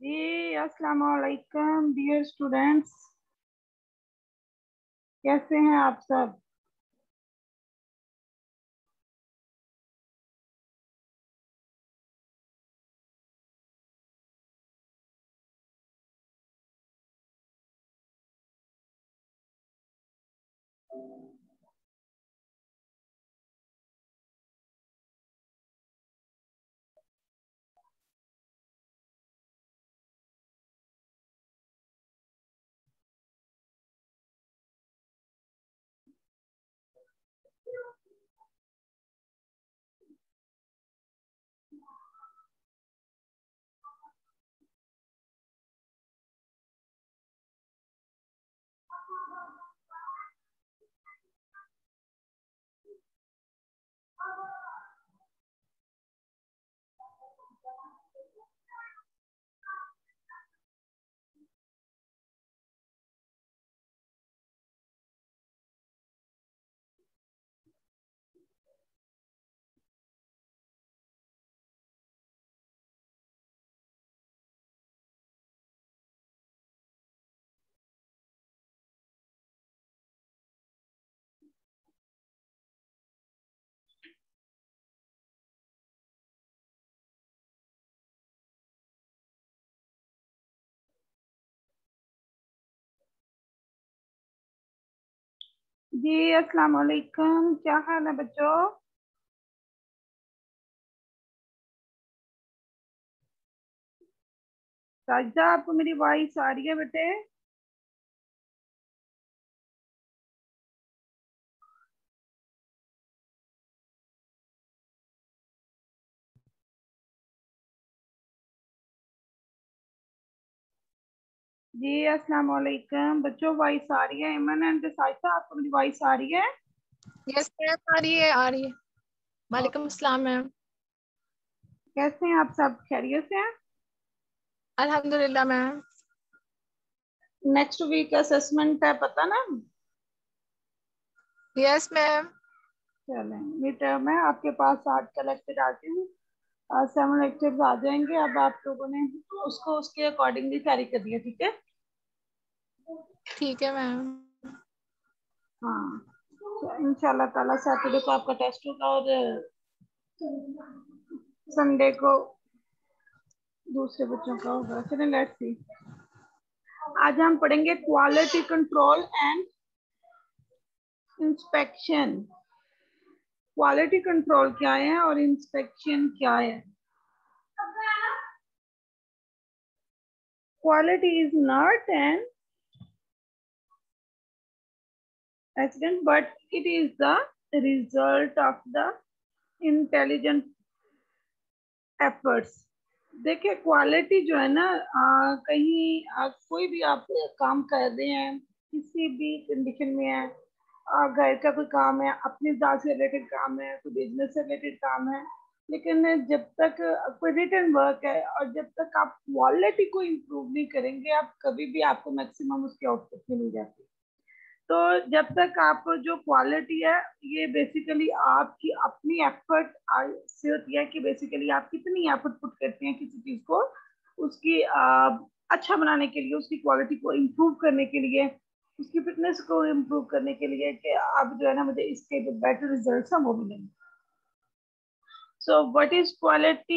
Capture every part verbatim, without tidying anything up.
जी अस्सलाम वालेकुम dear students, कैसे हैं आप सब। जी अस्सलाम वालेकुम, क्या हाल है बच्चों। साजिदा, आपको मेरी वॉइस आ रही है बेटे। जी अस्सलाम वालेकुम बच्चों, वॉइस आ रही है। इमन एंड साजिदा, आपको मेरी वॉइस आ रही है। यस मैम, आ रही है आ रही है। वालेकुम अस्सलाम मैम। कैसे हैं आप सब, खैरियत से हैं। अल्हम्दुलिल्लाह मैम। नेक्स्ट वीक असेसमेंट है, पता ना। Yes ma'am. चलें, मिड टर्म है आपके पास, आज का लेक्चर आती हूँ। आज सेवन लेक्चर्स आ जाएंगे। अब आप लोगों ने उसको उसके अकॉर्डिंगली तैयारी करनी है, ठीक है। ठीक है मैम। हाँ, इंशाल्लाह ताला सैटरडे को आपका टेस्ट होगा और संडे को दूसरे बच्चों का होगा। चलिए लेट्स सी। आज हम पढ़ेंगे quality control and inspection. Quality control क्या है और इंस्पेक्शन क्या है। Quality is not an accident but it is the result of the intelligent efforts। देखिए, क्वालिटी जो है ना, आ, कहीं आ, कोई भी आप काम कर रहे हैं, किसी भी कंडीशन में है, आ, घर का कोई काम है, अपनी जात से रिलेटेड काम है, कोई बिजनेस से रिलेटेड काम है, लेकिन जब तक कोई रिटर्न वर्क है और जब तक आप क्वालिटी को इम्प्रूव नहीं करेंगे, आप कभी भी आपको मैक्सिमम उसकी आउटपुट मिल जाती है। तो जब तक आप जो क्वालिटी है, ये बेसिकली आपकी अपनी एफर्ट से होती है कि बेसिकली आप कितनी एफर्ट पुट करते हैं किसी चीज को उसकी आ, अच्छा बनाने के लिए, उसकी क्वालिटी को इम्प्रूव करने के लिए, उसकी फिटनेस को इम्प्रूव करने के लिए, कि आप जो है ना मुझे इसके जो बेटर रिजल्ट हैं वो मिलेंगे। So what is quality.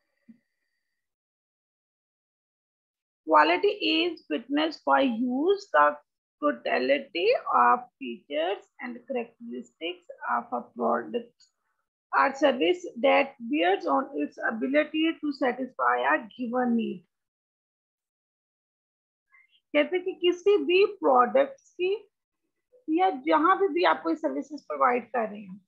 Quality is fitness for use, the totality of features and characteristics of a product or service that bears on its ability to satisfy a given need। कहते हैं कि किसी भी products की या जहां पे भी आप कोई सर्विसेज प्रोवाइड कर रहे हैं,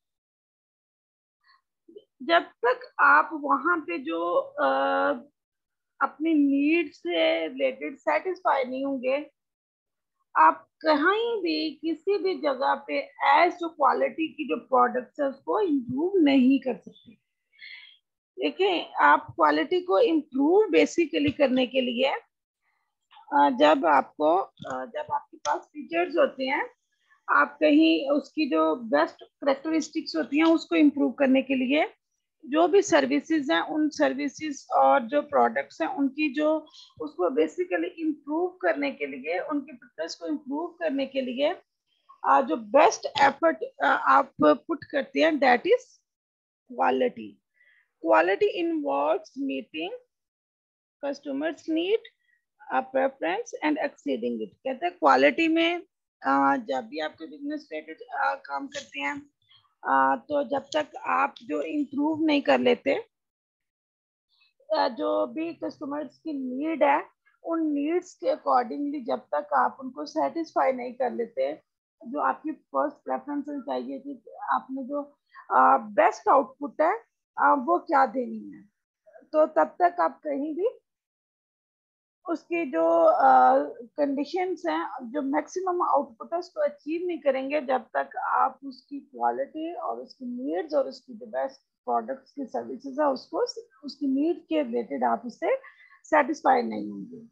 जब तक आप वहां पे जो आ, अपनी नीड से रिलेटेड सेटिस्फाई नहीं होंगे, आप कहीं भी किसी भी जगह पे एज जो क्वालिटी की जो प्रोडक्ट्स है उसको इम्प्रूव नहीं कर सकते। देखिए, आप क्वालिटी को इम्प्रूव बेसिकली करने के लिए जब आपको जब आपके पास फीचर्स होते हैं, आप कहीं उसकी जो बेस्ट करेक्टरिस्टिक्स होती हैं उसको इम्प्रूव करने के लिए जो भी सर्विसेज हैं उन सर्विसेज और जो प्रोडक्ट्स हैं उनकी जो उसको बेसिकली इम्प्रूव करने के लिए, उनके फिटनेस को इम्प्रूव करने के लिए जो बेस्ट एफर्ट आप पुट करते हैं, that is quality. Quality involves meeting customers need, preference and exceeding it. कहते हैं क्वालिटी में uh, जब भी आपके बिजनेस रिलेटेड uh, काम करते हैं uh, तो जब तक आप जो इम्प्रूव नहीं कर लेते, uh, जो भी कस्टमर्स की नीड है उन नीड्स के अकॉर्डिंगली जब तक आप उनको सेटिस्फाई नहीं कर लेते, जो आपकी फर्स्ट प्रेफरेंस चाहिए कि आपने जो बेस्ट uh, आउटपुट है uh, वो क्या देनी है, तो तब तक आप कहीं भी उसकी जो कंडीशंस uh, हैं, जो मैक्सिमम आउटपुट है उसको अचीव नहीं करेंगे जब तक आप उसकी क्वालिटी और उसकी नीड्स और उसकी जो बेस्ट प्रोडक्ट्स की सर्विसेज है उसको उसकी नीड के रिलेटेड आप उससे सेटिस्फाई नहीं होंगे.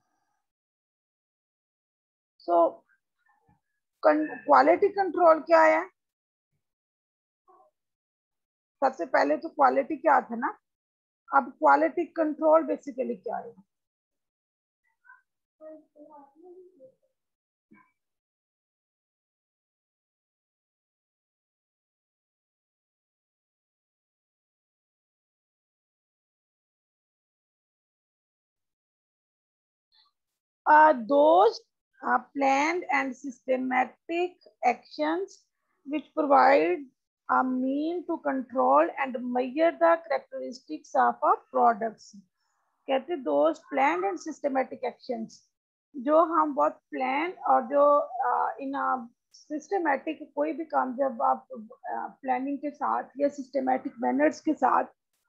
सो क्वालिटी कंट्रोल क्या है? सबसे पहले तो क्वालिटी क्या था ना, अब क्वालिटी कंट्रोल बेसिकली क्या है? Uh, those uh, planned and systematic actions which provide a mean to control and measure the characteristics of a products. कहते those planned and systematic actions, जो हम बहुत प्लान और जो इन सिस्टमेटिक कोई भी काम जब आप प्लानिंग uh, के साथ या सिस्टमेटिक मैनर्स के साथ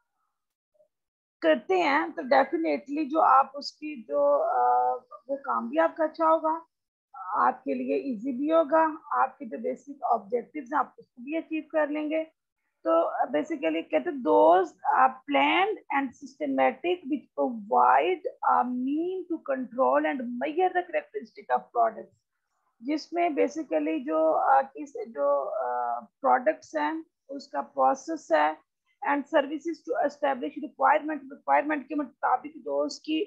करते हैं तो डेफिनेटली जो आप उसकी जो आ, वो काम भी आपका अच्छा होगा, आपके लिए इजी भी होगा, आपके जो बेसिक ऑब्जेक्टिव्स हैं आप उसको भी अचीव कर लेंगे. तो बेसिकली कहते हैं those planned and systematic which provide a mean to control and measure the characteristic of products, जिसमें बेसिकली जो uh, किस जो प्रोडक्ट्स uh, हैं उसका प्रोसेस है and services to establish requirement, requirement के मुताबिक जो उसकी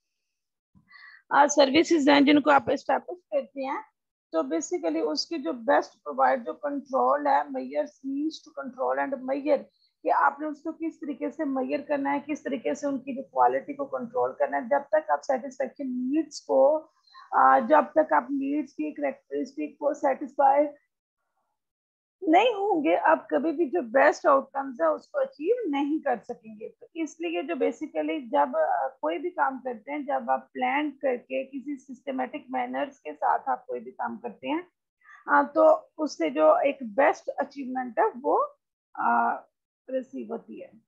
सर्विसेज हैं जिनको आप एस्टेब्लिश करते हैं, तो बेसिकली उसकी जो बेस्ट प्रोवाइड जो कंट्रोल है, measures means to control and measure, कि आपने उसको किस तरीके से मेजर करना है, किस तरीके से उनकी जो क्वालिटी को कंट्रोल करना है, जब तक आप सेटिस्फेक्शन नीड्स को जब तक आप नीड्स की कैरेक्टरिस्टिक को सेटिस्फाई नहीं होंगे, आप कभी भी जो बेस्ट आउटकम्स है उसको अचीव नहीं कर सकेंगे. तो इसलिए जो बेसिकली जब कोई भी काम करते हैं, जब आप प्लान करके किसी सिस्टमेटिक मैनर्स के साथ आप कोई भी काम करते हैं, तो उससे जो एक बेस्ट अचीवमेंट है वो रिसीव होती है.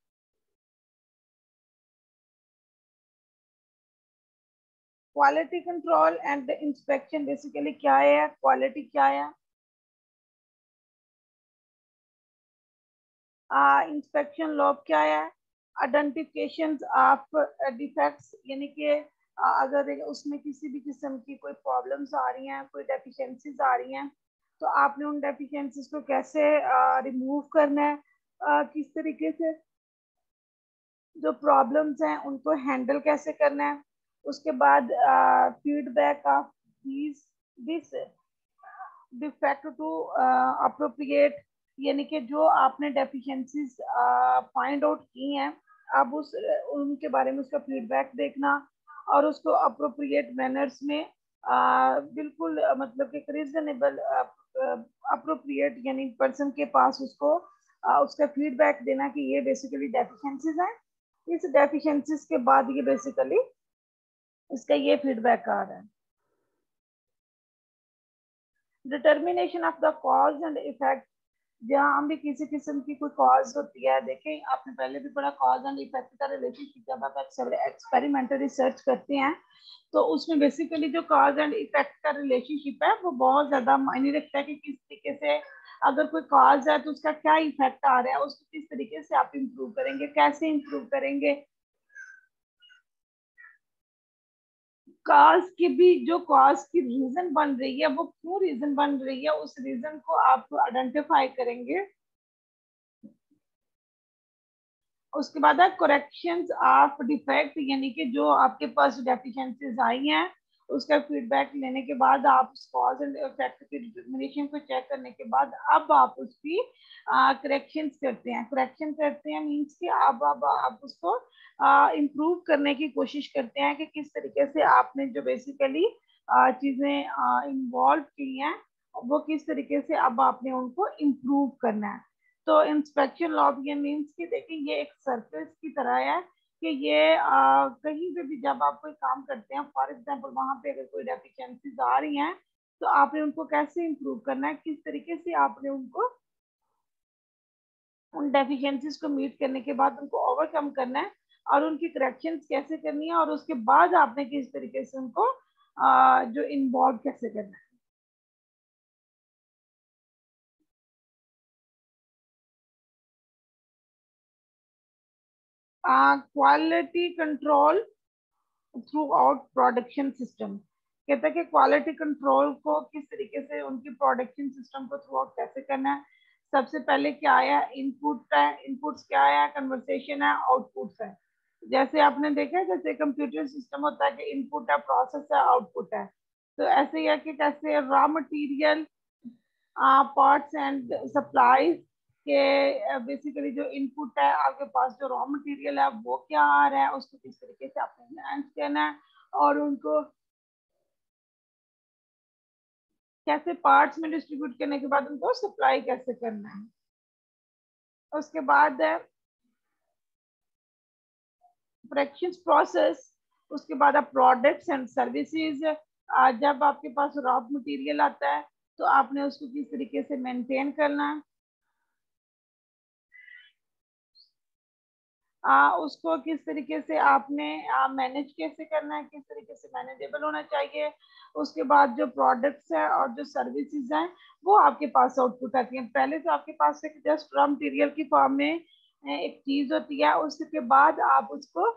Quality control and inspection basically क्या है, क्वालिटी क्या है, इंस्पेक्शन लॉ क्या है, आइडेंटिफिकेशन ऑफ डिफेक्ट्स, यानी कि अगर उसमें किसी भी किस्म की कोई प्रॉब्लम्स आ रही हैं, कोई डेफिशिएंसीज आ रही हैं, तो आपने उन डेफिशिएंसीज को कैसे रिमूव uh, करना है, uh, किस तरीके से जो प्रॉब्लम्स हैं उनको हैंडल कैसे करना है. उसके बाद feedback of this this defect to appropriate, यानी कि जो आपने डेफिशिएंसीज फाइंड आउट की हैं, अब उस उनके बारे में उसका फीडबैक देखना और उसको अप्रोप्रिएट मैनर्स में आ, बिल्कुल मतलब कि रीजनेबल अप्रोप्रिएट यानी पर्सन के पास उसको आ, उसका फीडबैक देना कि ये बेसिकली डेफिशिएंसीज हैं. इस डेफिशिएंसीज के बाद ये बेसिकली इसका ये फीडबैक आ रहा है. Determination of the cause and effect, जहाँ भी किसी किस्म की कोई कॉज होती है, देखें आपने पहले भी पढ़ा कॉज एंड इफेक्ट का रिलेशनशिप, जब आप एक्सपेरिमेंटल रिसर्च करते हैं तो उसमें बेसिकली जो कॉज एंड इफेक्ट का रिलेशनशिप है वो बहुत ज्यादा मायने रखता है कि किस तरीके से अगर कोई कॉज है तो उसका क्या इफेक्ट आ रहा है, उसको किस तरीके से आप इम्प्रूव करेंगे, कैसे इम्प्रूव करेंगे. कॉज की भी जो कॉज की रीजन बन रही है वो क्यों रीजन बन रही है, उस रीजन को आप आइडेंटिफाई करेंगे उसके बाद है करेक्शंस ऑफ डिफेक्ट, यानी कि जो आपके पास डेफिशिएंसीज आई हैं उसका फीडबैक लेने के बाद आप कॉज एंड इफेक्ट की डिटरमिनेशन को चेक करने के बाद अब आप उसकी करेक्शंस करते हैं। करेक्शन करते हैं मींस कि अब अब आप उसको इम्प्रूव करने की कोशिश करते हैं कि किस तरीके से आपने जो बेसिकली चीज़ें इन्वॉल्व की हैं वो किस तरीके से अब आपने उनको इम्प्रूव करना है। तो इंस्पेक्शन लॉब ये मीन्स कि देखिए ये एक सर्फेस की तरह है कि ये आ, कहीं पे भी जब आप कोई काम करते हैं, फॉर एग्जांपल वहां पे अगर कोई डेफिशिएंसीज आ रही हैं तो आपने उनको कैसे इम्प्रूव करना है, किस तरीके से आपने उनको उन डेफिशिएंसीज को मीट करने के बाद उनको ओवरकम करना है और उनकी करेक्शंस कैसे करनी है और उसके बाद आपने किस तरीके से उनको आ, जो इन्वॉल्व कैसे करना है। Quality control throughout production system, कहता है कि क्वालिटी कंट्रोल को किस तरीके से उनकी प्रोडक्शन सिस्टम को थ्रू आउट कैसे करना है। सबसे पहले क्या आया, इनपुट है, इनपुट्स क्या आया, कन्वर्सेशन है, आउटपुट्स है। जैसे आपने देखा जैसे कंप्यूटर सिस्टम होता है कि इनपुट है, प्रोसेस है, आउटपुट है। तो ऐसे ही है कि कैसे raw material, parts and supplies के बेसिकली जो इनपुट है आपके पास, जो रॉ मटेरियल है वो क्या आ रहा है, उसको किस तरीके से आपने एनहांस करना है और उनको कैसे पार्ट्स में डिस्ट्रीब्यूट करने के बाद उनको सप्लाई कैसे करना है। उसके बाद प्रोडक्शन प्रोसेस, उसके बाद आप प्रोडक्ट्स एंड सर्विसेज। जब आपके पास रॉ मटेरियल आता है तो आपने उसको किस तरीके से मेंटेन करना है, आ, उसको किस तरीके से आपने मैनेज कैसे करना है, किस तरीके से मैनेजेबल होना चाहिए। उसके बाद जो प्रोडक्ट्स हैं और जो सर्विसेज हैं वो आपके पास आउटपुट आती हैं। पहले तो आपके पास एक जस्ट रॉ मटेरियल की फॉर्म में एक चीज होती है, उसके बाद आप उसको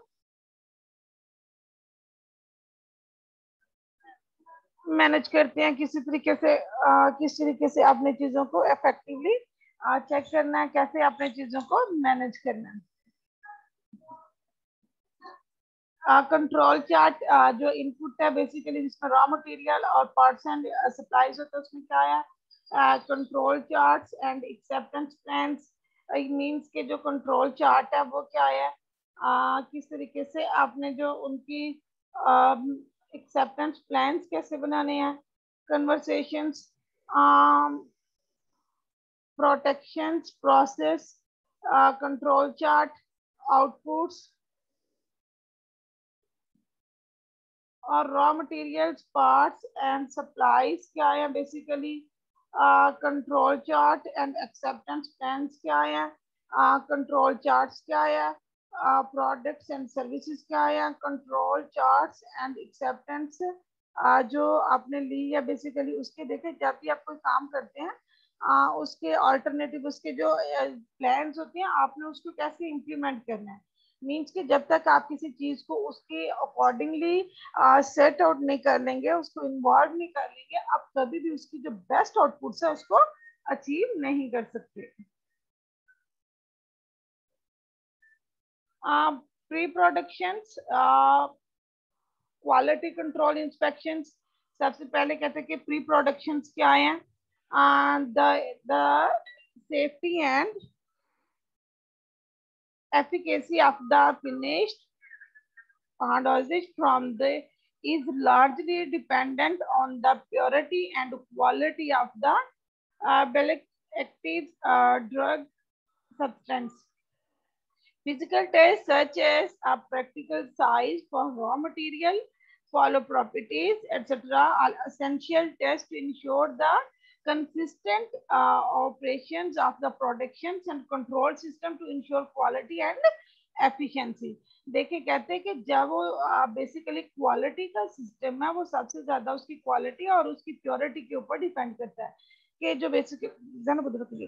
मैनेज करते हैं किसी तरीके से, आ, किस तरीके से अपने चीजों को इफेक्टिवली चेक करना है, कैसे अपने चीजों को मैनेज करना है। कंट्रोल uh, चार्ट uh, जो इनपुट है बेसिकली जिसमें रॉ मटेरियल और पार्ट्स एंड सप्लाईज होता है उसमें क्या है, control charts and acceptance plans. Means के जो कंट्रोल चार्ट है वो क्या है, uh, किस तरीके से आपने जो उनकी एक्सेप्टेंस uh, प्लान्स कैसे बनाने हैं, conversations, protections, process, control chart, outputs और raw materials, parts and supplies क्या है basically, control chart and acceptance plans क्या है, कंट्रोल चार्ट्स क्या है, प्रोडक्ट्स एंड सर्विसेज क्या है, कंट्रोल चार्ट्स एंड एक्सेप्टेंस जो आपने ली है बेसिकली उसके देखे जब भी आप कोई काम करते हैं uh, उसके ऑल्टरनेटिव उसके जो प्लान्स होते हैं आपने उसको कैसे इम्प्लीमेंट करना है। मीन्स कि जब तक आप किसी चीज को उसके अकॉर्डिंगली सेट आउट नहीं कर लेंगे, उसको इन्वॉल्व नहीं कर लेंगे, आप कभी भी उसकी जो बेस्ट आउटपुट है उसको अचीव नहीं कर सकते। Pre production quality control inspection, सबसे पहले कहते हैं कि प्री प्रोडक्शन क्या है, the safety and efficacy of the finished dosage from the is largely dependent on the purity and quality of the uh, active uh, drug substance. Physical tests such as a practical size for raw material, follow properties, et cetera are essential tests to ensure the consistent uh, operations of the productions and control system to ensure quality and efficiency. देखिए कहते हैं कि जब वो basically quality का system है वो सबसे ज्यादा उसकी क्वालिटी और उसकी प्योरिटी के ऊपर डिपेंड करता है कि जो बेसिकली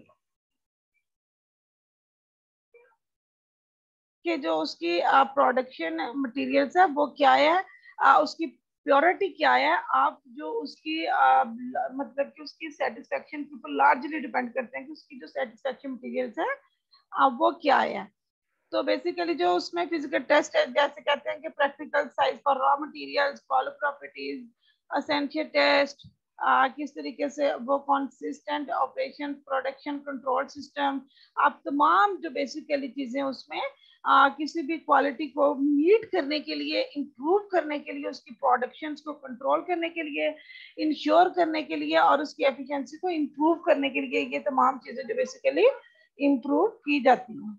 कि जो उसकी प्रोडक्शन मटेरियल्स है वो क्या है, आ, उसकी प्योरिटी क्या है, आप जो उसकी आ, मतलब कि उसकी सेटिस्फेक्शन के ऊपर लार्जली डिपेंड करते हैं कि उसकी जो सेटिस्फेक्शन मटेरियल्स है आ, वो क्या है। तो बेसिकली जो उसमें फिजिकल टेस्ट है, जैसे कहते हैं कि practical size for raw materials, follow properties, essential test, किस तरीके से वो consistent operation, production control system, आप तमाम जो बेसिकली चीजें उसमें आ, किसी भी क्वालिटी को मीट करने के लिए, इंप्रूव करने के लिए, उसकी प्रोडक्शंस को कंट्रोल करने के लिए, इंश्योर करने के लिए और उसकी एफिशिएंसी को इंप्रूव करने के लिए, ये तमाम चीजें जो बेसिकली इंप्रूव की जाती हैं।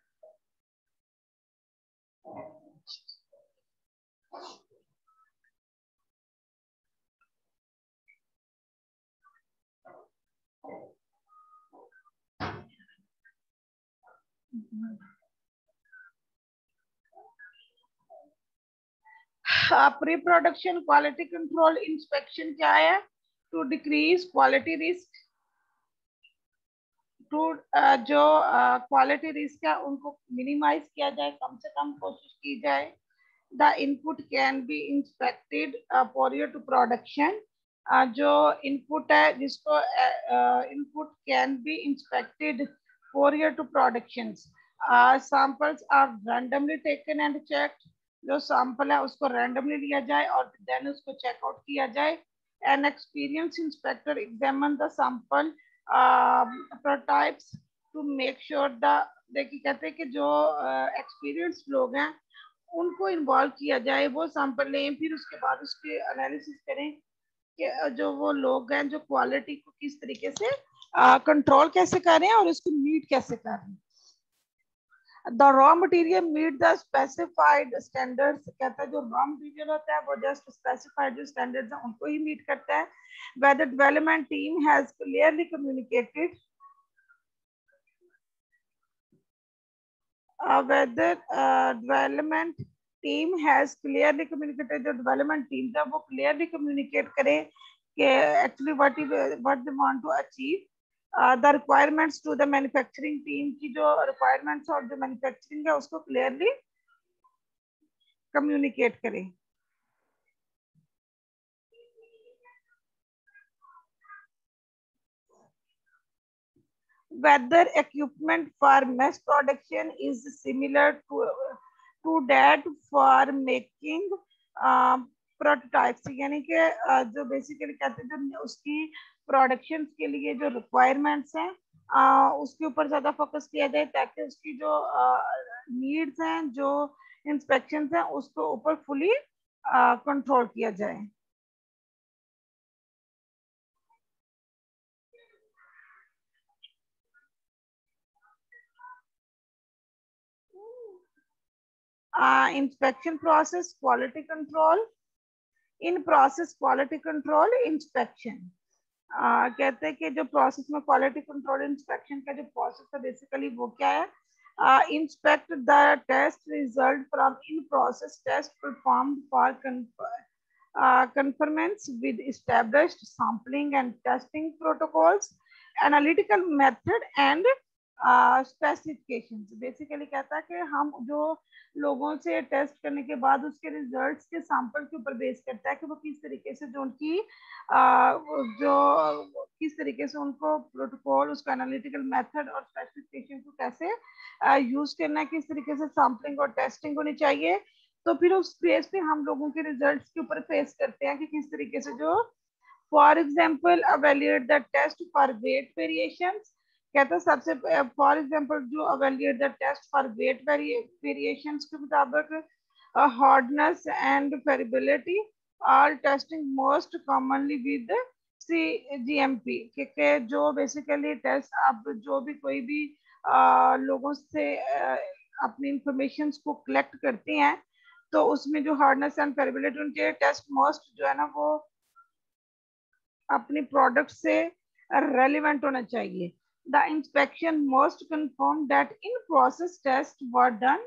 Pre production quality control inspection क्या है? To decrease quality risk, to जो क्वालिटी रिस्क है उनको मिनिमाइज किया जाए, कम से कम कोशिश की जाए। The input can be inspected prior to production, जो इनपुट है जिसको input can be inspected prior to production. Samples are randomly taken and checked, जो सैंपल है उसको रैंडमली लिया जाए और देन उसको चेकआउट किया जाए। An experience inspector examine the sample prototypes to make sure the, देखिए कहते हैं कि जो एक्सपीरियंस uh, लोग हैं उनको इन्वॉल्व किया जाए, वो सैंपल लें, फिर उसके बाद उसके एनालिसिस करें कि जो वो लोग हैं जो क्वालिटी को किस तरीके से कंट्रोल uh, कैसे कर रहे हैं और उसको मीट कैसे कर रहे हैं। The raw material meet the specified standards, कहता है जो raw material होता है वो just specified जो standards हैं उनको ही meet करता है। Whether development team has clearly communicated, uh, whether uh, development team has clearly communicated, जो development team है वो clearly communicate करे कि actually what what they want to achieve. Uh, the requirements to the manufacturing team की जो requirements और जो manufacturing है उसको clearly communicate करें। Whether equipment for mass production is similar to to that for making uh, prototypes, यानी कि जो बेसिकली कहते हैं जो उसकी प्रोडक्शन के लिए जो रिक्वायरमेंट्स हैं उसके ऊपर ज्यादा फोकस किया जाए ताकि उसकी जो नीड्स हैं, जो इंस्पेक्शंस हैं उसको ऊपर फुली कंट्रोल किया जाए। Uh, inspection process quality control, in process quality control inspection, uh, कहते हैं कि जो प्रोसेस में क्वालिटी कंट्रोल इंस्पेक्शन का जो प्रोसेस है बेसिकली वो क्या है? Inspect the test result from in process test performed for conformance with established sampling and testing protocols, analytical method and specifications. uh, basically कहता है कि हम जो लोगों से टेस्ट करने के बाद उसके रिजल्ट्स के सैंपल के ऊपर बेस करता है कि वो किस तरीके से जो उनकी uh, जो किस तरीके से उनको प्रोटोकॉल, उसका एनालिटिकल मेथड और स्पेसिफिकेशन को कैसे यूज uh, करना है, किस तरीके से सैंपलिंग और टेस्टिंग होनी चाहिए। तो फिर उस बेस पे हम लोगों के रिजल्ट्स के ऊपर फेस करते हैं कि किस तरीके से जो for example evaluate the test for weight variations, कहता है सबसे फॉर एग्जांपल जो evaluate the test for weight variations के मुताबिक hardness and variability, all testing most commonly with C G M P, क्योंकि जो बेसिकली टेस्ट आप जो भी कोई भी आ, लोगों से आ, अपनी इंफॉर्मेशन को कलेक्ट करते हैं तो उसमें जो हार्डनेस एंड वेरिएबिलिटी उनके टेस्ट मोस्ट जो है ना वो अपनी प्रोडक्ट से रेलिवेंट होना चाहिए। The inspection must confirm that in process test were done,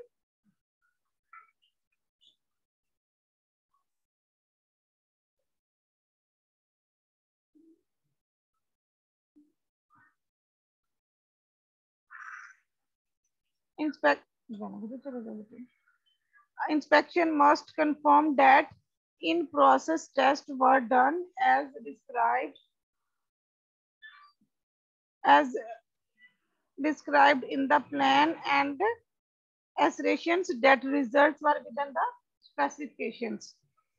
inspect inspection must confirm that in process tests were done as described as described in the plan and assertions that results were within the specifications.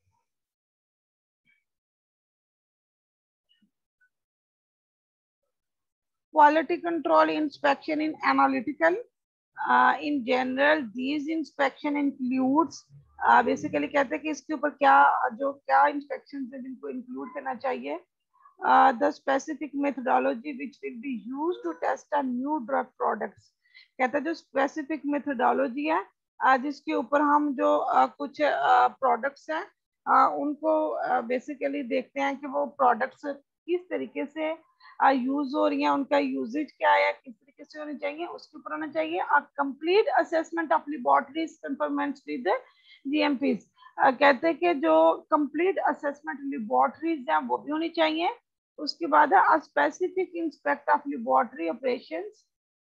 Quality control inspection in analytical. Uh, in general, these inspection includes uh, basically कहते हैं कि इसके ऊपर क्या जो क्या inspection है जिनको इंक्लूड करना चाहिए. Uh, the specific methodology which will be used to test a new drug products. कहते हैं जो specific methodology है uh, जिसके ऊपर हम जो uh, कुछ uh, products हैं uh, उनको uh, basically देखते हैं कि वो products किस तरीके से यूज हो रही है, उनका यूजेज क्या है, किस तरीके से होनी चाहिए, उसके ऊपर होना चाहिए. A complete assessment of laboratories conformance with GMPs. कहते हैं कि जो कंप्लीट असेसमेंट लेबोरेटरीज हैं वो भी होनी चाहिए. उसके बाद है specific inspect of laboratory operations.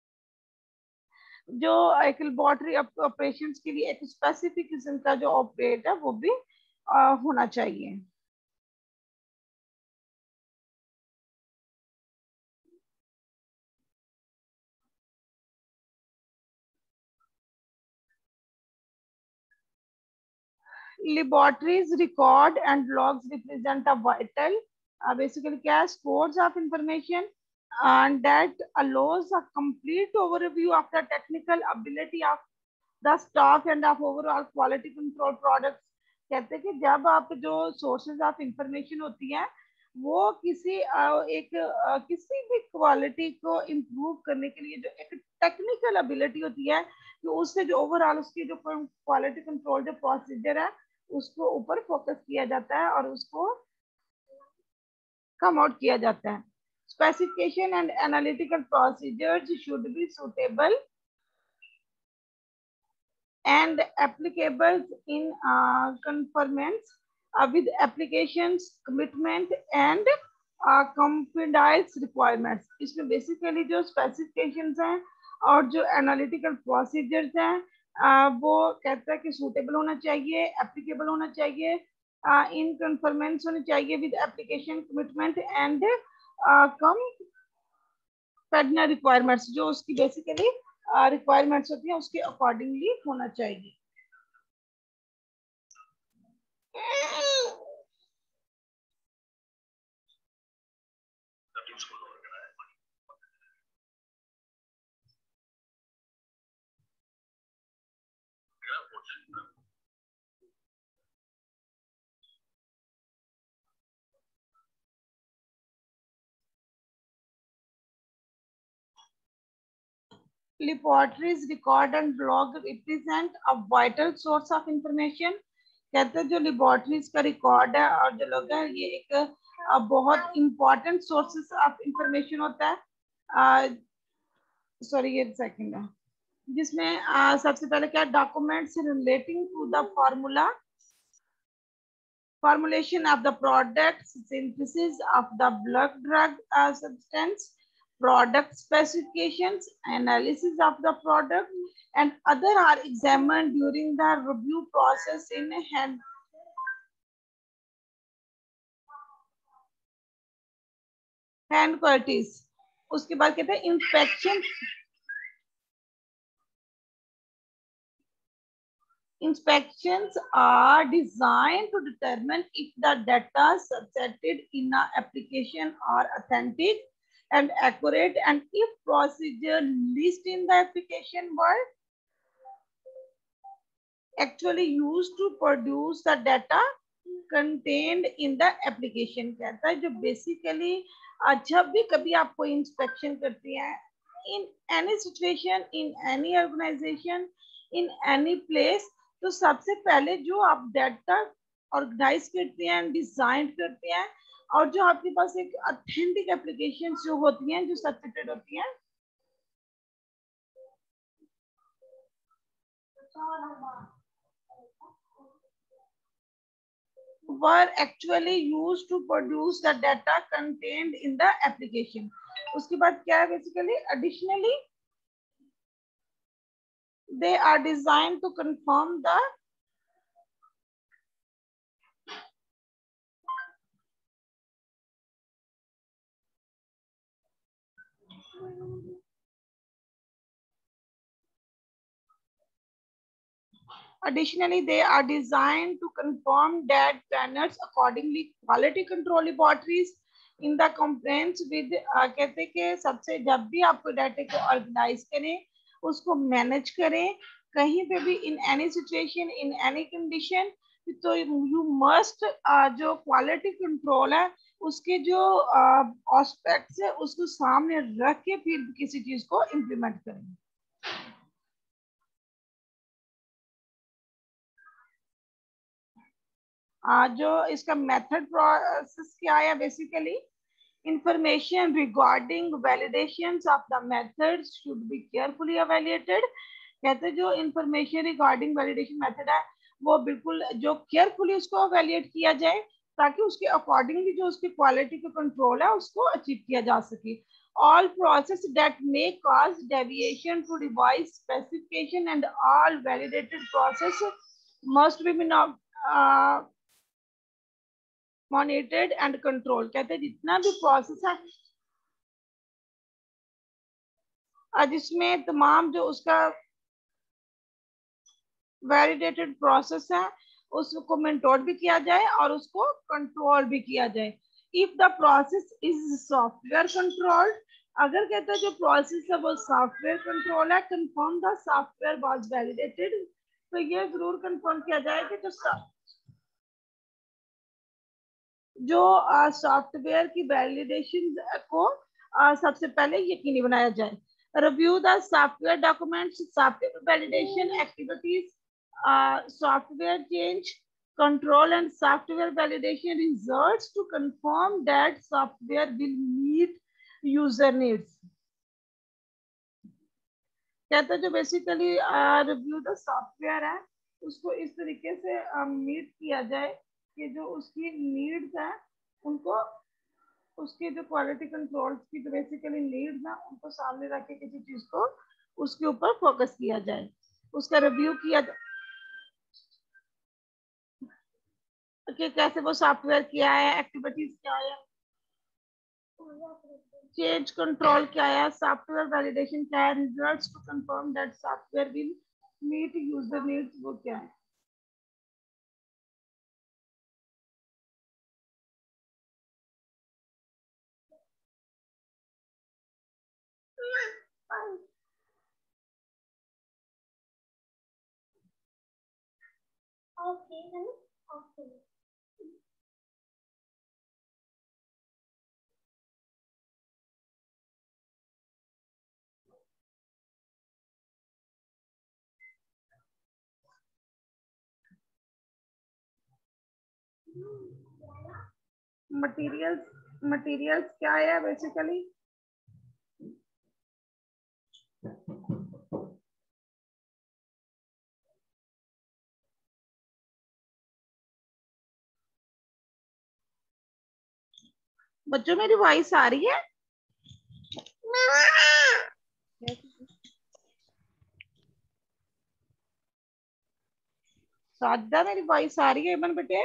जो एक लेबोरेटरी ऑपरेशंस के लिए एक स्पेसिफिक किस्म का जो ऑपरेट है वो भी आ, होना चाहिए. Laboratories record and logs represent a vital uh, basically क्या scores of information and that allows a complete overview of the technical ability of the staff and of overall quality control products. कहते हैं कि जब आप जो sources of information होती हैं वो किसी एक किसी भी क्वालिटी को इम्प्रूव करने के लिए जो एक टेक्निकल एबिलिटी होती है तो उससे जो ओवरऑल उसकी जो क्वालिटी कंट्रोल जो प्रोसीजर है उसको ऊपर फोकस किया जाता है और उसको कम आउट किया जाता है. Specification and analytical procedures should be suitable and applicable in uh, conformance uh, with applications, commitment and uh, compliance requirements. इसमें basically जो specifications हैं और जो analytical procedures हैं uh, वो कहता है कि suitable होना चाहिए, applicable होना चाहिए, uh, in conformance होनी चाहिए with application, commitment and uh, compliance requirements. जो उसकी basically रिक्वायरमेंट्स होती हैं उसके अकॉर्डिंगली होना चाहिए. Laboratories record and log represent a vital source of information. कहते हैं जो लेबोरेटरीज का रिकॉर्ड है और जो लोग हैं ये एक बहुत इंपॉर्टेंट सोर्सेस ऑफ इंफॉर्मेशन होता है. सॉरी ये सेकंड है जिसमें uh, सबसे पहले क्या documents relating to the formula formulation of the product, synthesis of the blood drug uh, substance, product specifications, analysis of the product, and other are examined during the review process in hand. hand qualities. उसके बाद कहते हैं inspection. Inspections are designed to determine if the data submitted in an application are authentic and accurate and if procedure listed in the application were actually used to produce the data contained in the application. कहता है जो basically जब भी कभी आप कोई inspection करती हैं in any situation, in any organization, in any place, तो सबसे पहले जो आप डाटा ऑर्गेनाइज करते हैं, डिजाइन करते हैं और जो आपके पास एक ऑथेंटिक एप्लीकेशन जो होती हैं जो सब्मिटेड होती हैं were actually used to produce the data contained in the application. उसके बाद क्या है basically additionally they are designed to confirm the Additionally, they are designed to confirm that standards accordingly. Quality control laboratories in the compliance with uh, कहते हैं कि सबसे जब भी आपको डाटा को ऑर्गेनाइज करें, उसको मैनेज करें, कहीं पे भी in any situation in any condition, तो यू मस्ट uh, जो क्वालिटी कंट्रोल है उसके जो एस्पेक्ट्स uh, है उसको सामने रख के फिर किसी चीज को इम्प्लीमेंट करें. Uh, जो इसका मेथड प्रोसेस क्या है, basically information regarding validations of the methods should be carefully evaluated. कहते हैं जो information regarding validation method है वो बिल्कुल जो carefully उसको evaluate किया जाए ताकि उसके accordingly जो उसकी quality का control है उसको achieve किया जा सके. All process that may cause deviation to device specification and all validated process must be uh, monitored and control. कहते हैं जितना भी प्रोसेस है जिसमें तमाम जो उसका वैलिडेटेड प्रोसेस है उसको मेंटोर भी किया जाए और उसको कंट्रोल भी किया जाए. If the process is software control, अगर कहते हैं जो प्रोसेस है वो सॉफ्टवेयर कंट्रोल है, confirm the software was validated, तो ये जरूर कंफर्म किया जाए कि जो जो सॉफ्टवेयर की वैलिडेशन को uh, सबसे पहले यकीनी बनाया जाए. Review the software documents, software validation activities, software change control and software validation results to confirm that software will meet user needs. कहते हैं जो बेसिकली रिव्यू द सॉफ्टवेयर है उसको इस तरीके से मीट uh, किया जाए कि जो उसकी नीड्स है उनको उसके जो क्वालिटी कंट्रोल की जो बेसिकली नीड्स है उनको सामने रख के किसी चीज को उसके ऊपर फोकस किया जाए, उसका रिव्यू किया जाए कि कैसे वो सॉफ्टवेयर क्या है, एक्टिविटीज क्या है, चेंज कंट्रोल क्या है, सॉफ्टवेयर वैलिडेशन क्या है, results to confirm that software will meet user needs वो क्या है. Okay, okay. मटेरियल्स मटेरियल्स क्या है बेसिकली, बच्चों मेरी वॉइस आ रही है? सादा मेरी वॉइस आ रही है इमन बेटे?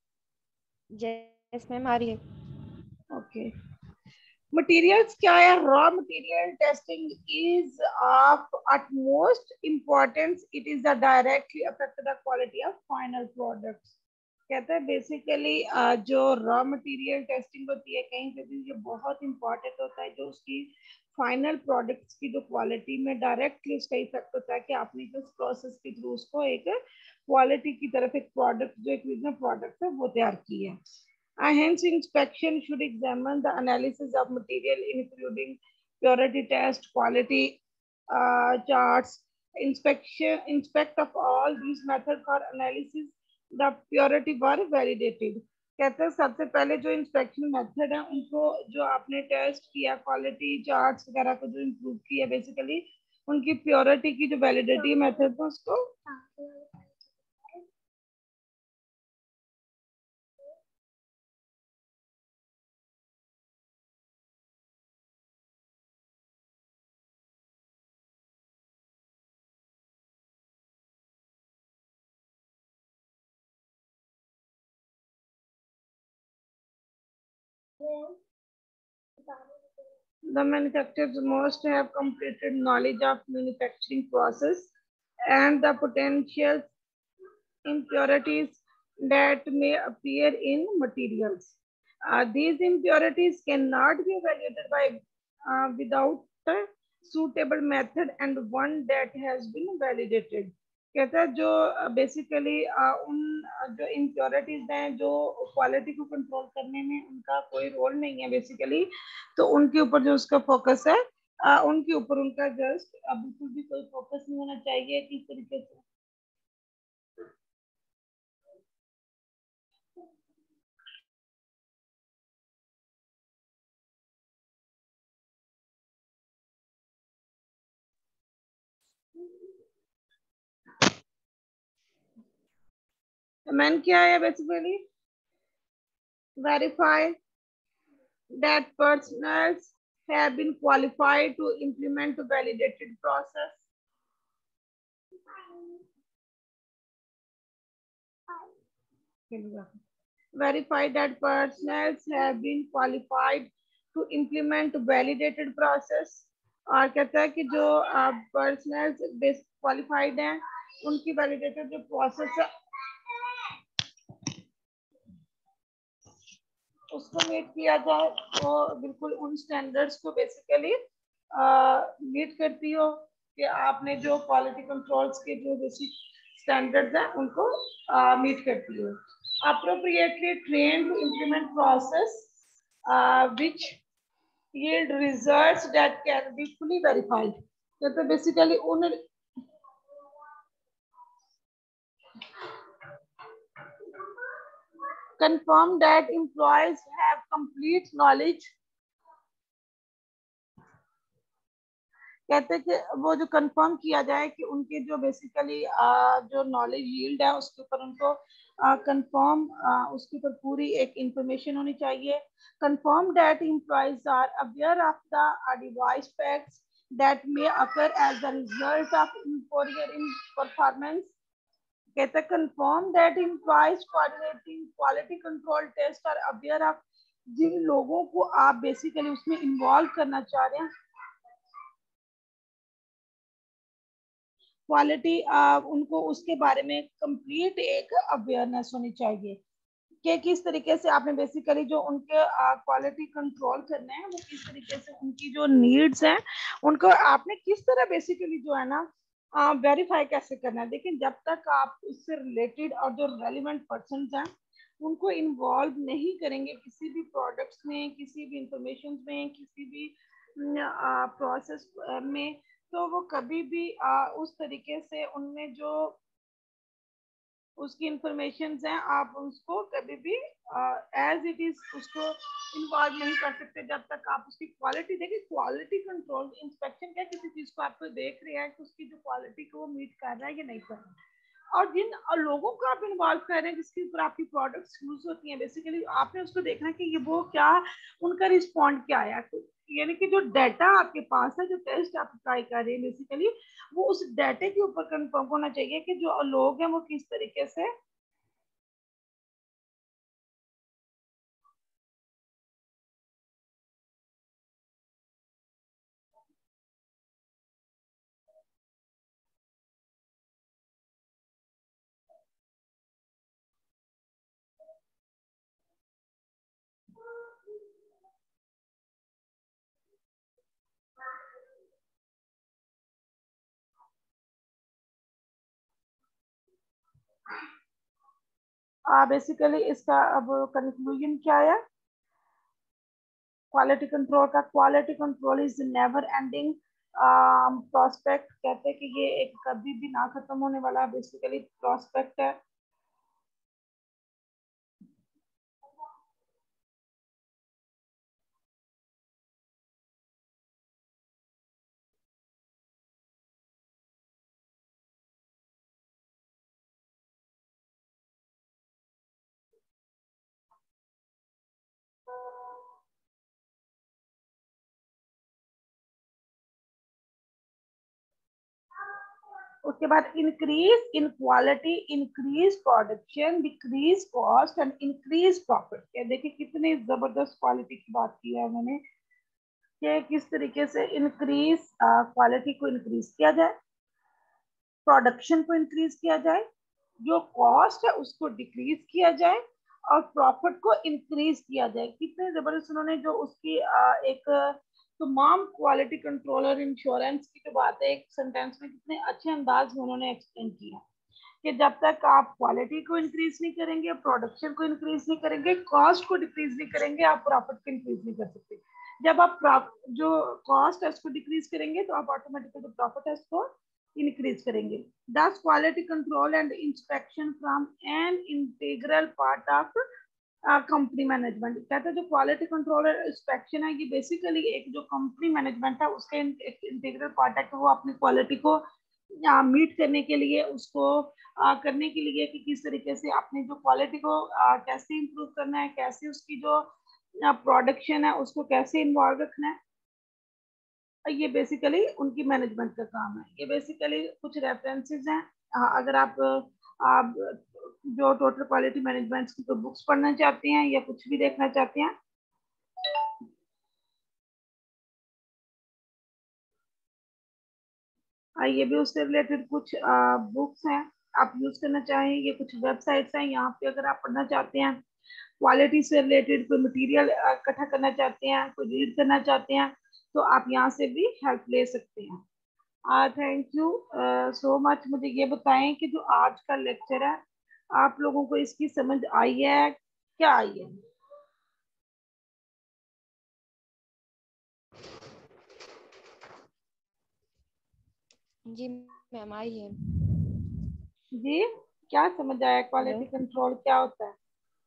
यस मैम आ रही है. ओके. मटेरियल्स क्या है? Raw material testing is of utmost importance. It is the directly affect the quality of final products. कहते हैं बेसिकली जो रॉ मटेरियल टेस्टिंग होती है कहीं पे भी ये बहुत इंपॉर्टेंट होता है, जो उसकी फाइनल प्रोडक्ट्स की जो क्वालिटी में डायरेक्टली उसका इफेक्ट होता है कि आपने जो प्रोसेस के थ्रू उसको एक क्वालिटी की तरफ एक प्रोडक्ट जो एक प्रोडक्ट है वो तैयार की है. Uh, hence, inspection should examine the analysis of material, including purity test, quality uh, charts. Inspection inspect of all these methods for analysis the purity were validated. कहते हैं सबसे पहले जो इंस्पेक्शन मेथड है उनको जो आपने टेस्ट किया, क्वालिटी चार्ट्स वगैरह को जो इम्प्रूव किया, बेसिकली उनकी प्योरिटी की जो वैलिडिटी मेथड था उसको the manufacturers must have completed knowledge of manufacturing process and the potential impurities that may appear in materials. Uh, these impurities cannot be evaluated by uh, without a suitable method and one that has been validated. कहता है जो बेसिकली uh, उन uh, जो impurities हैं जो quality को control करने में उनका कोई रोल नहीं है बेसिकली, तो उनके ऊपर जो उसका फोकस है uh, उनके ऊपर उनका जस्ट बिल्कुल भी कोई फोकस नहीं होना चाहिए किस तरीके से। मैंने क्या है basically verify that personnel have been qualified to implement a validated process. Verify that personnel have been qualified to implement validated process. और कहता है कि जो पर्सनल क्वालिफाइड हैं उनकी वैलिडेटेड जो प्रोसेस है उसको मीट किया जाए, तो बिल्कुल उन स्टैंडर्ड्स को बेसिकली मीट करती हो कि आपने जो क्वालिटी कंट्रोल्स के जो बेसिक स्टैंडर्ड्स हैं उनको मीट करती हो। Appropriately train to implement process which yield results that can be fully verified. तो बेसिकली उन confirm that employees have complete knowledge. कहते हैं कि वो जो कंफर्म किया जाए कि उनके जो बेसिकली जो नॉलेज यील्ड है उसके ऊपर उनको कंफर्म उसके ऊपर पूरी एक इंफॉर्मेशन होनी चाहिए। Confirm that employees are aware of the device facts that may occur as the result of inferior in performance. कहते हैं confirm that employees coordinating quality control test are aware of, जिन लोगों को आप बेसिकली उसमें involve करना चाह रहे हैं क्वालिटी, उनको उसके बारे में कंप्लीट एक अवेयरनेस होनी चाहिए कि किस तरीके से आपने बेसिकली जो उनके क्वालिटी कंट्रोल करना है वो किस तरीके से उनकी जो नीड्स हैं उनको आपने किस तरह बेसिकली जो है ना वेरीफाई uh, कैसे करना है। लेकिन जब तक आप उससे रिलेटेड और जो रेलिवेंट पर्सन्स हैं उनको इन्वॉल्व नहीं करेंगे किसी भी प्रोडक्ट्स में, किसी भी इंफॉर्मेशन में, किसी भी प्रोसेस uh, में, तो वो कभी भी आ, उस तरीके से उनमें जो उसकी इंफॉर्मेशन हैं आप उसको कभी भी एज इट इज उसको इन्वॉल्व नहीं कर सकते जब तक आप उसकी क्वालिटी देखिए। क्वालिटी कंट्रोल इंस्पेक्शन क्या, किसी चीज को आपको देख रहे हैं कि उसकी जो क्वालिटी को वो मीट कर रहा है या नहीं कर रहा है, और जिन लोगों को आप इन्वॉल्व कर रहे हैं जिसके ऊपर आपकी प्रोडक्ट्स यूज होती हैं बेसिकली आपने उसको देखना है कि ये वो क्या उनका रिस्पॉन्ड क्या आया। तो यानी कि जो डाटा आपके पास है, जो टेस्ट आप ट्राई कर रहे हैं बेसिकली वो उस डाटे के ऊपर कंफर्म होना चाहिए कि जो लोग हैं वो किस तरीके से बेसिकली इसका अब कंक्लूजन क्या है क्वालिटी कंट्रोल का। Quality control is never ending prospect. कहते हैं कि ये एक कभी भी ना खत्म होने वाला बेसिकली प्रोस्पेक्ट है। उसके बाद increase in quality, increase production, decrease cost and increase profit. देखिए कितनी जबरदस्त क्वालिटी की बात की है उन्होंने कि किस तरीके से इंक्रीज क्वालिटी को इंक्रीज किया जाए, प्रोडक्शन को इंक्रीज किया जाए जो कॉस्ट है उसको डिक्रीज किया जाए और प्रॉफिट को इंक्रीज किया जाए। कितने जबरदस्त उन्होंने जो उसकी आ, एक तमाम क्वालिटी कंट्रोलर इंश्योरेंस की जो बात है एक सेंटेंस में कितने अच्छे अंदाज में उन्होंने एक्सप्लेन किया कि जब तक आप क्वालिटी को इंक्रीज नहीं करेंगे, प्रोडक्शन को इंक्रीज नहीं करेंगे, कॉस्ट को डिक्रीज नहीं करेंगे, आप प्रॉफिट को इंक्रीज नहीं कर सकते। जब आप जो कॉस्ट है उसको डिक्रीज करेंगे तो आप ऑटोमेटिकली जो प्रॉफिट है उसको इंक्रीज करेंगे। Thus quality control and inspection from an integral part of company management. कहते हैं जो क्वालिटी कंट्रोल और इंस्पेक्शन है ये बेसिकली एक जो कंपनी मैनेजमेंट है उसके एक इंटीग्रल पार्ट है कि वो अपनी क्वालिटी को मीट करने के लिए, उसको आ, करने के लिए कि किस तरीके से अपनी जो क्वालिटी को आ, कैसे इंप्रूव करना है, कैसे उसकी जो प्रोडक्शन है उसको कैसे इन्वॉल्व रखना है, ये बेसिकली उनकी मैनेजमेंट का काम है। ये बेसिकली कुछ रेफरेंसेस हैं। अगर आप आप जो टोटल क्वालिटी मैनेजमेंट की तो बुक्स पढ़ना चाहते हैं या कुछ भी देखना चाहते हैं, ये भी उससे रिलेटेड कुछ बुक्स हैं आप यूज करना चाहें। ये कुछ वेबसाइट्स हैं, यहाँ पे अगर आप पढ़ना चाहते हैं, क्वालिटी से रिलेटेड कोई मटेरियल इकट्ठा करना चाहते हैं, कोई रीड करना चाहते हैं, तो आप यहाँ से भी हेल्प ले सकते हैं। Thank you so much. मुझे ये बताएं कि जो आज का लेक्चर है आप लोगों को इसकी समझ आई है, क्या आई है? जी मैम आई है। जी क्या समझ आया? क्वालिटी कंट्रोल क्या होता है?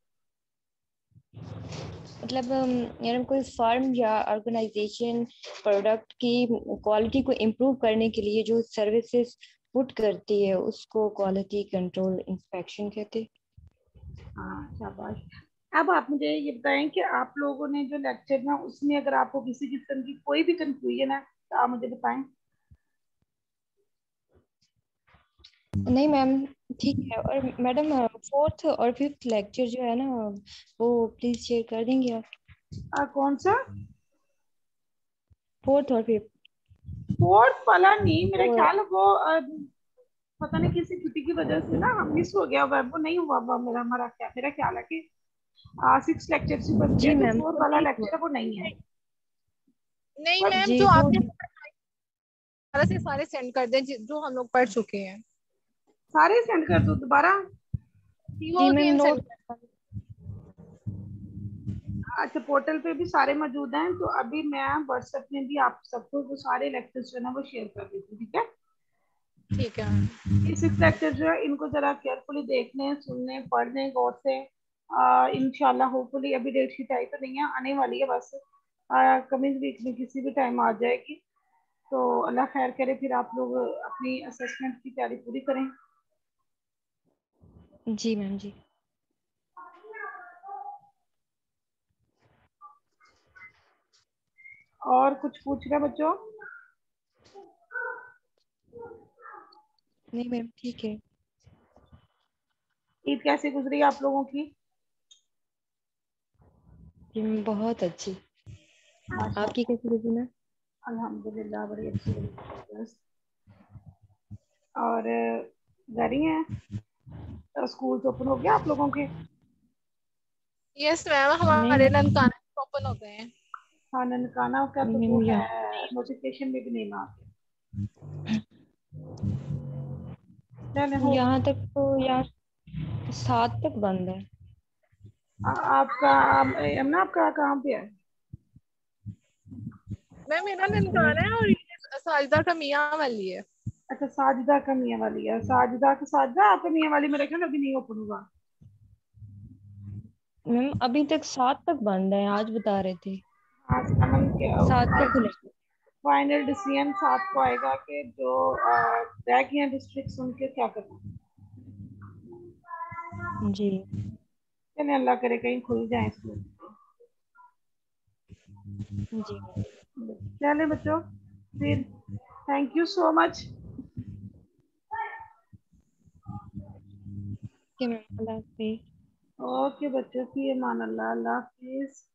मतलब यानी कोई फर्म या ऑर्गेनाइजेशन प्रोडक्ट की क्वालिटी को इम्प्रूव करने के लिए जो सर्विसेज पुट करती है उसको क्वालिटी कंट्रोल इंस्पेक्शन कहते हैं। हाँ शाबाश। अब आप मुझे ये बताएं कि आप लोगों ने जो लेक्चर ना उसमें अगर आपको किसी किस्म की कोई भी कंफ्यूजन है तो आप मुझे बताएं। नहीं मैम ठीक है। और मैडम फोर्थ और फिफ्थ लेक्चर जो है ना वो प्लीज शेयर कर देंगे आप? आ, कौन सा? फोर्थ और फिफ्थ। फोर्थ वाला नहीं, मेरा तो ख्याल वो आ, पता नहीं किसी छुट्टी की वजह से ना मिस हो गया, वो नहीं हुआ वो मेरा हमारा क्या मेरा ख्याल है कि सिक्स लेक्चर से बन गया, जी जो मैम फोर्थ वो वाला नहीं हुआ। लेक्चर है वो नहीं है। नहीं पर मैम, जी जो वो आपने सारे से सारे सेंड कर दें जि- जो हम लोग पढ़ चुके हैं। सारे सेंड कर दो दोबारा। जी वो मैम अगेन नोट। सेंड। अच्छा पोर्टल पे भी सारे मौजूद हैं, तो अभी मैं व्हाट्सएप में भी आप सबको वो सारे लेक्चर्स जो है ना वो शेयर कर देती हूँ, ठीक है? ठीक है। ये सिक्स लेक्चर जो है इनको जरा केयरफुली देखने, सुनने, पढ़ने गौर से। आ, इंशाल्लाह होपफुली अभी डेट शीट आई तो नहीं है, आने वाली है बस। कमिंग वीक में किसी भी टाइम आ जाएगी। तो अल्लाह खैर करे, फिर आप लोग अपनी असेसमेंट की तैयारी पूरी करें। जी मैम जी। और कुछ पूछ रहे बच्चों? नहीं मैम ठीक है। ईद कैसे गुजरी आप लोगों की? जी मैम बहुत अच्छी। आपकी माशाल्लाह। कैसी लगी मैम? अल्हम्दुलिल्लाह बड़ी अच्छी, बड़ी जबरदस्त। और घर ही हैं? स्कूल ओपन हो गया आप लोगों के? यस मैम, नहीं हमारे मैम। ननकाना ओपन हो गए हैं। हाँ ननकाना का तो वो मैम है, यहाँ नोटिफिकेशन में भी नहीं ना आते। चले हो। यहाँ तक तो यहाँ सात तक बंद है। आ, आपका यमुना आपका कहाँ पे है? मैम मेरा ननकाना है और ये साजिदा का मियाँ वाली है। अच्छा साजिदा का मियाँ वाली है, साजिदा का साजिदा आपका मियाँ वाली मेरे ख्याल अभी नहीं ओपन हुआ। मैम अभी तक सात तक बंद है आज बता रहे थे। हाँ समन के सात को खुलेगा। फाइनल डिसीजन सात को आएगा कि जो आ, रह गए हैं डिस्ट्रिक्ट उनके क्या करना। जी चले अल्लाह करे कहीं खुल जाए स्कूल। जी चले बच्चों फिर, thank you so much. Ma'am अल्लाह हाफिज। ओके बच्चों, फिर मान अल्लाह, अल्लाह हाफिज।